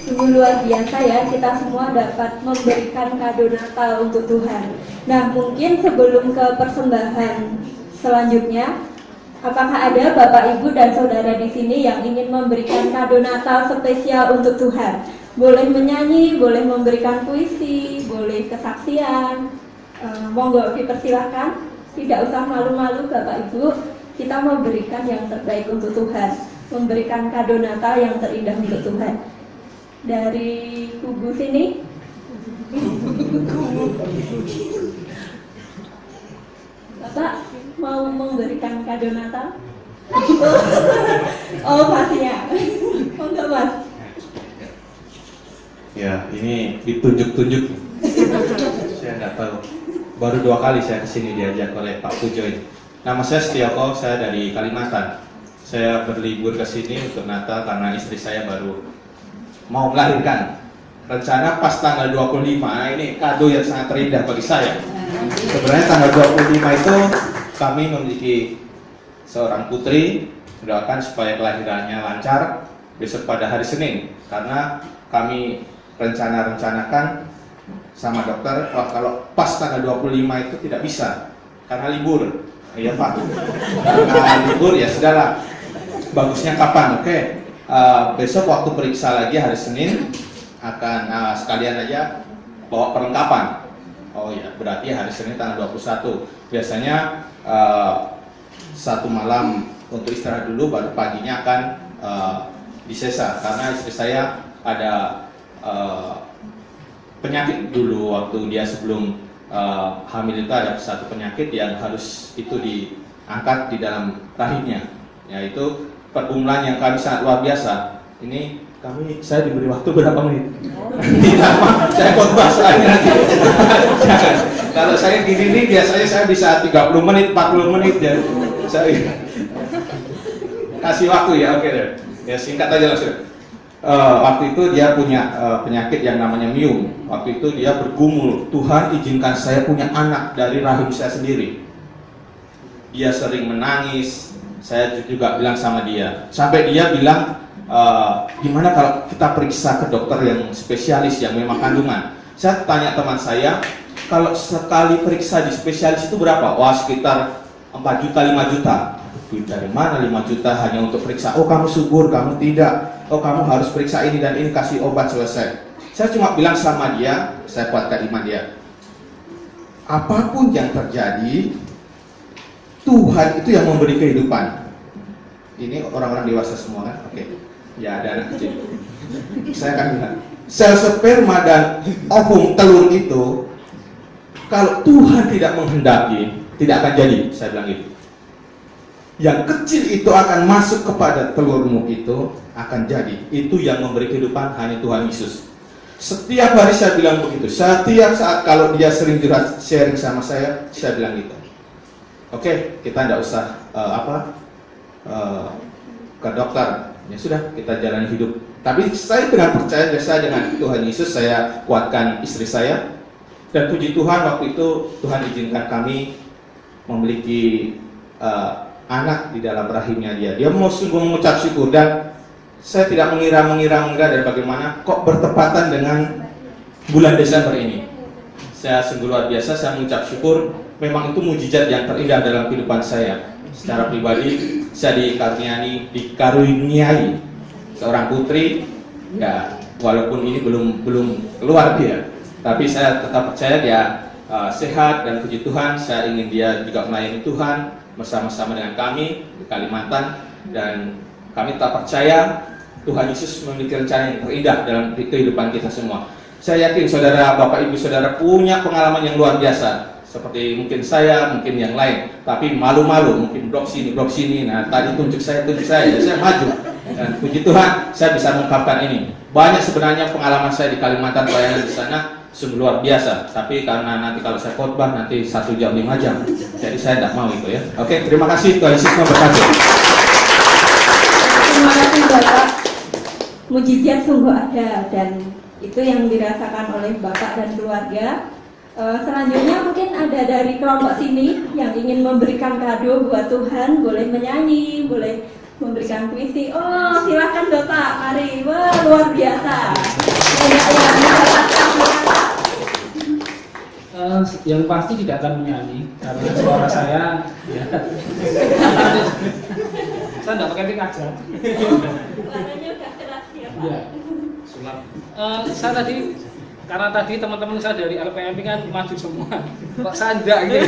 Sungguh luar biasa ya, kita semua dapat memberikan kado Natal untuk Tuhan. Nah, mungkin sebelum ke persembahan selanjutnya, apakah ada Bapak, Ibu, dan Saudara di sini yang ingin memberikan kado Natal spesial untuk Tuhan? Boleh menyanyi, boleh memberikan puisi, boleh kesaksian. Monggo dipersilahkan. Tidak usah malu-malu Bapak, Ibu. Kita memberikan yang terbaik untuk Tuhan, memberikan kado Natal yang terindah untuk Tuhan. Dari kubu sini. Bapak mau memberikan kado Natal? Oh, pastinya. Enggak, Mas. Ya, ini ditunjuk-tunjuk. Saya nggak tahu. Baru 2 kali saya kesini diajak oleh Pak Pujo ini. Nama saya Setioko, saya dari Kalimantan. Saya berlibur ke sini untuk Natal karena istri saya baru mau melahirkan. Rencana pas tanggal 25, ini kado yang sangat terindah bagi saya. Sebenarnya tanggal 25 itu kami memiliki seorang putri, doakan supaya kelahirannya lancar besok pada hari Senin. Karena kami rencanakan sama dokter, kalau pas tanggal 25 itu tidak bisa karena libur. Iya Pak, karena libur ya sudahlah. Bagusnya kapan? Oke. Besok waktu periksa lagi hari Senin akan sekalian aja bawa perlengkapan. Oh ya, berarti hari Senin tanggal 21. Biasanya 1 malam untuk istirahat dulu, baru paginya akan disesa karena istri saya ada penyakit dulu waktu dia sebelum hamil itu ada satu penyakit yang harus itu diangkat di dalam rahimnya, yaitu pergumulan yang kami sangat luar biasa. Ini saya diberi waktu berapa menit? Tidak, saya khotbah soalnya nanti. Kalau saya gini nih biasanya saya bisa 30 menit, 40 menit ya. Saya kasih waktu ya, oke deh. Ya singkat aja langsung. Waktu itu dia punya penyakit yang namanya myum. Waktu itu dia bergumul, Tuhan izinkan saya punya anak dari rahim saya sendiri. Dia sering menangis. Saya juga bilang sama dia, sampai dia bilang, gimana kalau kita periksa ke dokter yang spesialis yang memang kandungan. Saya tanya teman saya, kalau sekali periksa di spesialis itu berapa? Wah, sekitar 4 juta, 5 juta. Dari mana 5 juta hanya untuk periksa? Oh, kamu subur, kamu tidak. Oh, kamu harus periksa ini dan ini, kasih obat, selesai. Saya cuma bilang sama dia, saya kuatkan iman dia. Apapun yang terjadi, Tuhan itu yang memberi kehidupan. Ini orang-orang dewasa semua kan? Oke. Ya, ada anak kecil. Saya akan bilang, sel sperma dan ovum telur itu, kalau Tuhan tidak menghendaki, tidak akan jadi. Saya bilang gitu. Yang kecil itu akan masuk kepada telurmu itu akan jadi. Itu yang memberi kehidupan hanya Tuhan Yesus. Setiap hari saya bilang begitu. Setiap saat kalau dia sering sharing sama saya bilang gitu. Oke, kita tidak usah ke dokter. Ya sudah, kita jalani hidup. Tapi saya dengan percaya biasa dengan Tuhan Yesus, saya kuatkan istri saya. Dan puji Tuhan, waktu itu Tuhan izinkan kami memiliki anak di dalam rahimnya dia. Dia mau sungguh mengucap syukur, dan saya tidak mengira dari bagaimana kok bertepatan dengan bulan Desember ini. Saya sungguh luar biasa, saya mengucap syukur. Memang itu mujizat yang terindah dalam kehidupan saya. Secara pribadi, saya dikaruniai seorang putri. Ya, walaupun ini belum keluar dia, tapi saya tetap percaya dia sehat, dan puji Tuhan, saya ingin dia juga melayani Tuhan bersama-sama dengan kami di Kalimantan, dan kami tak percaya Tuhan Yesus memiliki rencana yang terindah dalam kehidupan kita semua. Saya yakin saudara, Bapak, Ibu, saudara punya pengalaman yang luar biasa, seperti mungkin saya, mungkin yang lain, tapi malu-malu, mungkin blok sini. Nah, tadi tunjuk saya, jadi saya maju. Dan puji Tuhan, saya bisa mengungkapkan ini. Banyak sebenarnya pengalaman saya di Kalimantan, pelayanan di sana sungguh luar biasa. Tapi karena nanti kalau saya khotbah nanti 1 jam 5 jam, jadi saya tidak mau itu ya. Oke, terima kasih, Tuhan Yesus memberkati. Terima kasih Bapak. Mujizat sungguh ada, dan itu yang dirasakan oleh Bapak dan keluarga. Selanjutnya mungkin ada dari kelompok sini yang ingin memberikan kado buat Tuhan. Boleh menyanyi, boleh memberikan puisi. Oh, silakan Bapak, mari. Wah, luar biasa. Banyak yang mendapatkan. Yang pasti tidak akan menyanyi karena suara saya ya. Saya tidak pakai mic aja. Suaranya udah keras ya, Pak. Ya. Sulap. Saya tadi karena tadi teman-teman saya dari LPMP kan maju semua. Kok saya enggak gitu.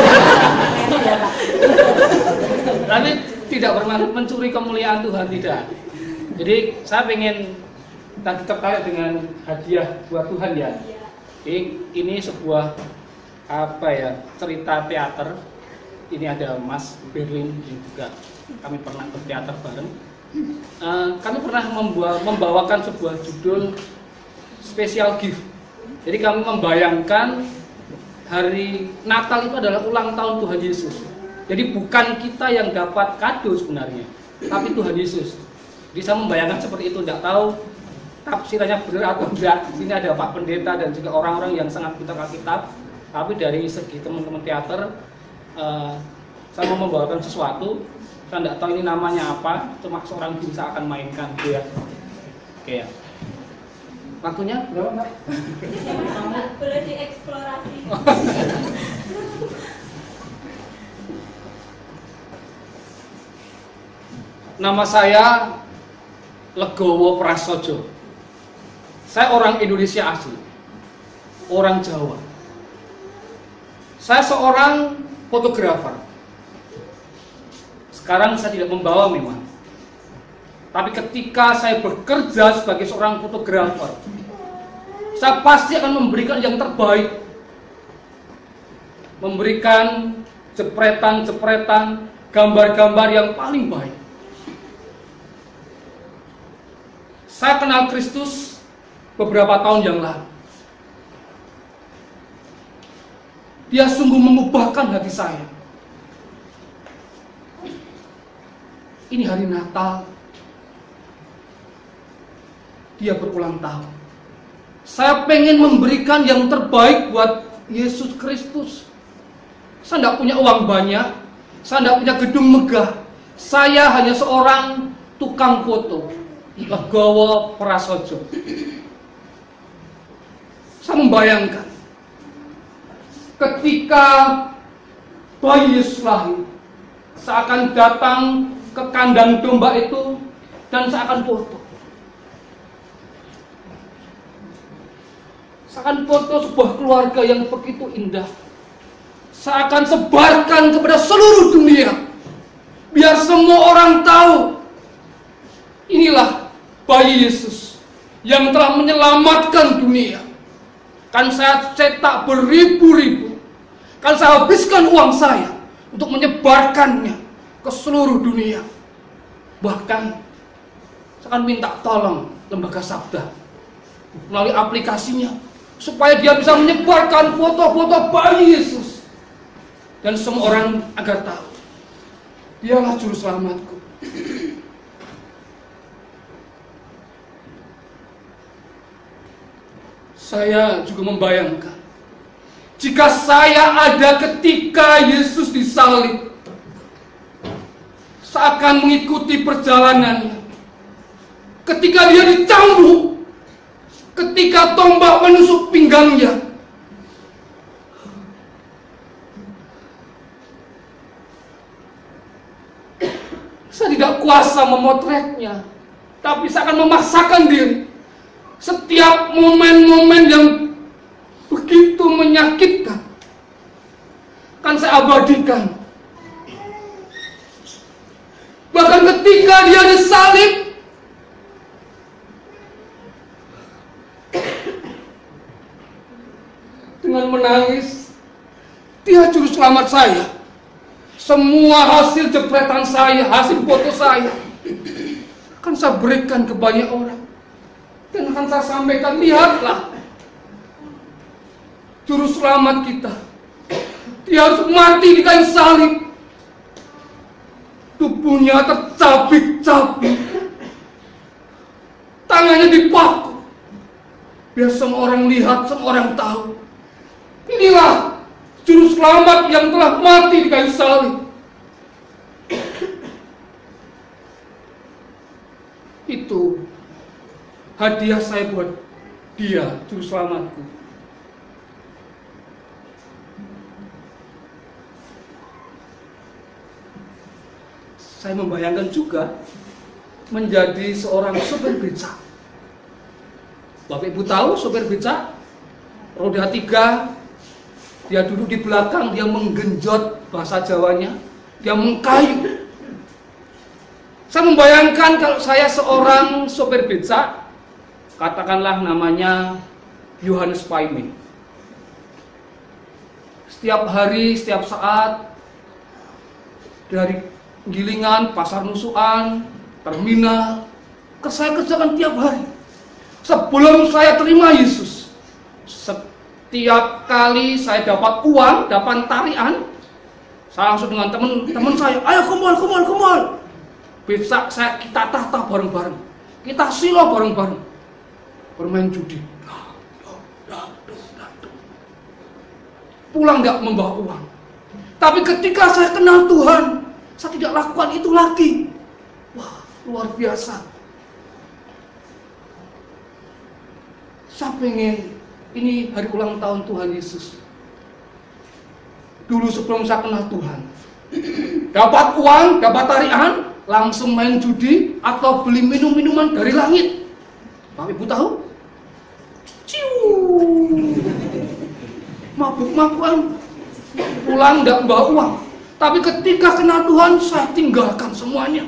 Tapi tidak bermaksud mencuri kemuliaan Tuhan, tidak. Jadi saya pengen tadi tertarik dengan hadiah buat Tuhan ya. Ini sebuah apa ya, cerita teater. Ini ada Mas Berlin juga, kami pernah berteater bareng. Kami pernah membawakan sebuah judul special gift. Jadi kami membayangkan hari Natal itu adalah ulang tahun Tuhan Yesus. Jadi bukan kita yang dapat kado sebenarnya, tapi Tuhan Yesus. Jadi saya membayangkan seperti itu, tidak tahu tafsirannya benar atau enggak. Di sini ada Pak Pendeta dan juga orang-orang yang sangat pintar Alkitab. Tapi dari segi teman-teman teater, saya mau membawakan sesuatu. Saya tidak tahu ini namanya apa, cuma seorang bisa akan mainkan, gitu ya. Oke ya. Waktunya berapa, Mbak? Boleh dieksplorasi. Nama saya Legowo Prasojo. Saya orang Indonesia asli, orang Jawa. Saya seorang fotografer. Sekarang saya tidak membawa memang. Tapi ketika saya bekerja sebagai seorang fotografer, saya pasti akan memberikan yang terbaik. Memberikan jepretan-jepretan, gambar-gambar yang paling baik. Saya kenal Kristus beberapa tahun yang lalu. Dia sungguh mengubahkan hati saya. Ini hari Natal. Dia berulang tahun. Saya pengen memberikan yang terbaik buat Yesus Kristus. Saya tidak punya uang banyak. Saya tidak punya gedung megah. Saya hanya seorang tukang foto. Legowo Prasojo. Saya membayangkan ketika bayi Yesus lahir, saya akan datang ke kandang domba itu dan saya akan foto. Saya akan foto sebuah keluarga yang begitu indah. Saya akan sebarkan kepada seluruh dunia, biar semua orang tahu inilah bayi Yesus yang telah menyelamatkan dunia. Kan saya cetak beribu-ribu, kan saya habiskan uang saya untuk menyebarkannya ke seluruh dunia. Bahkan saya akan minta tolong Lembaga Sabda melalui aplikasinya supaya dia bisa menyebarkan foto-foto bayi Yesus dan semua orang agar tahu dialah juru selamatku. Saya juga membayangkan jika saya ada ketika Yesus disalib, saya akan mengikuti perjalanannya. Ketika dia dicambuk, ketika tombak menusuk pinggangnya, saya tidak kuasa memotretnya, tapi saya akan memaksakan diri. Setiap momen-momen yang begitu menyakitkan kan saya abadikan. Bahkan ketika dia disalib, dengan menangis, dia juru selamat saya. Semua hasil jepretan saya, hasil foto saya akan saya berikan ke banyak orang. Dan akan saya sampaikan, lihatlah juru selamat kita. Dia harus mati di kayu salib. Tubuhnya tercabik-cabik, tangannya dipaku, biar semua orang lihat, semua orang tahu. Inilah juru selamat yang telah mati di kayu salib. Itu hadiah saya buat dia, juru selamatku. Saya membayangkan juga menjadi seorang sopir becak. Bapak Ibu tahu sopir becak, roda 3, dia duduk di belakang, dia menggenjot bahasa Jawanya, dia mengkayu. Saya membayangkan kalau saya seorang sopir becak, katakanlah namanya Yohanes Paimin. Setiap hari, setiap saat, dari gilingan, pasar nusuan, terminal, saya kerjakan tiap hari. Sebelum saya terima Yesus, setiap kali saya dapat uang, dapat tarian, saya langsung dengan teman-teman saya, ayo ke mall. Becak saya kita tahta bareng-bareng, kita silo bareng-bareng, bermain judi. Pulang nggak membawa uang. Tapi ketika saya kenal Tuhan, saya tidak lakukan itu lagi. Wah, luar biasa. Saya pengen, ini hari ulang tahun Tuhan Yesus. Dulu sebelum saya kenal Tuhan, dapat uang, dapat tarian, langsung main judi atau beli minuman dari langit. Bapak Ibu tahu? Ciu, mabuk-mabukan, pulang tidak membawa uang. Tapi ketika kenal Tuhan, saya tinggalkan semuanya.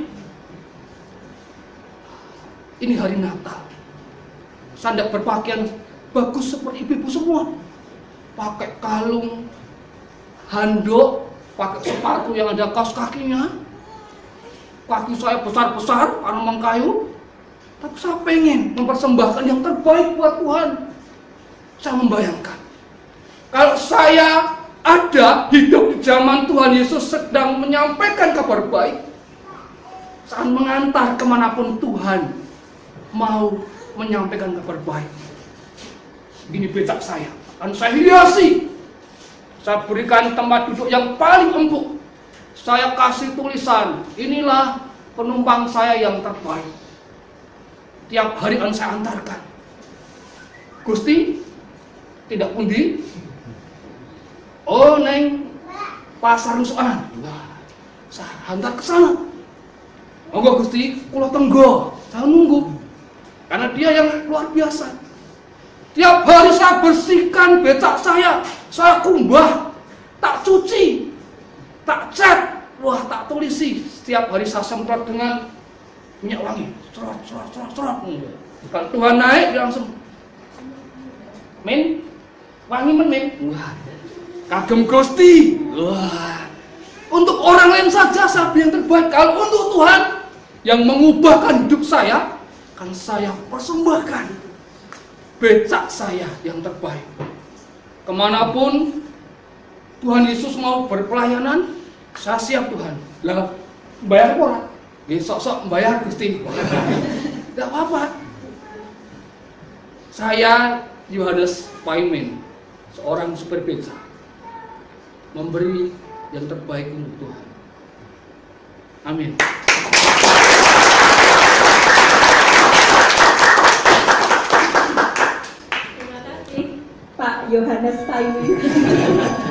Ini hari Natal. Saya tidak berpakaian bagus seperti ibu-ibu semua. Pakai kalung, handuk, pakai sepatu yang ada kaos kakinya. Kaki saya besar-besar karena mengkayu. Tapi saya pengen mempersembahkan yang terbaik buat Tuhan. Saya membayangkan, kalau saya ada hidup di zaman Tuhan Yesus sedang menyampaikan kabar baik, saat mengantar kemanapun Tuhan mau menyampaikan kabar baik. Gini becak saya, akan saya hiasi. Saya berikan tempat duduk yang paling empuk. Saya kasih tulisan, inilah penumpang saya yang terbaik. Tiap hari akan saya antarkan. Gusti, tidak pundi. Oh, neng pasar nusuan. Wah, saya hantar ke sana. Monggo Gusti, kula tenggo. Saya nunggu. Karena dia yang luar biasa. Tiap hari saya bersihkan becak saya kumbah, tak cuci, tak cat, wah tak tulisi. Setiap hari saya semprot dengan minyak wangi. Cerot. Kalau Tuhan naik, dia langsung, Min, wangi men. Wah, kagem Gusti. Wah, untuk orang lain saja saya beri yang terbaik. Kalau untuk Tuhan yang mengubahkan hidup saya, kan saya persembahkan becak saya yang terbaik. Kemanapun Tuhan Yesus mau berpelayanan, saya siap Tuhan. Lah, bayar apa? Sok-sok bayar Gusti. Tidak apa-apa. Saya Yohanes Paimin, seorang supir becak, memberi yang terbaik untuk Tuhan. Amin. Terima kasih Pak Yohanes Paimin.